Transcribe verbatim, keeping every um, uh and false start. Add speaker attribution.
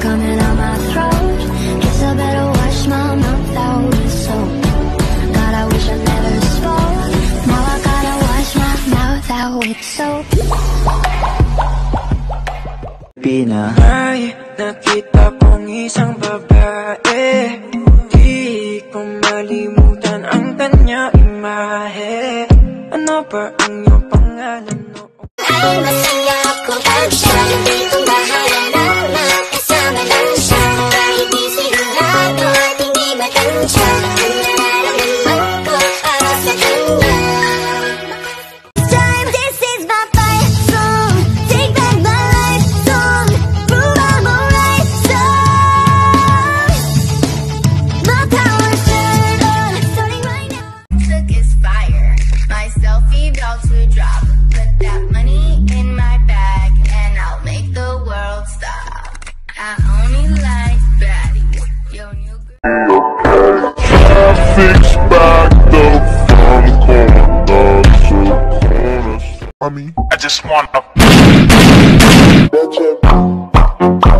Speaker 1: coming out my throat. Guess I better wash my mouth out with soap. God, I wish I never spoke. Now I gotta wash my mouth out with soap.
Speaker 2: Pina.
Speaker 3: Ay, nakita kong isang babae, di ko malimutan ang kanya imahe. Ano ba ang iyong pangalan noon?
Speaker 1: Ay, masaya ako pag siya hindi kong bahala na makasama lang siya. Kahit di sigurado at hindi matansya, ang nararamdaman ko para sa kanya. This time, this is my fight song. Take back my life song. Prove I'm alright song. My power's turned on, starting right now.
Speaker 4: Took his fire, my selfie about to drop. Put that money in my bag and I'll make the world stop. I only like baddies. Yo, new girl.
Speaker 5: Traffic's backed up from corner to corner. I mean, I just wanna.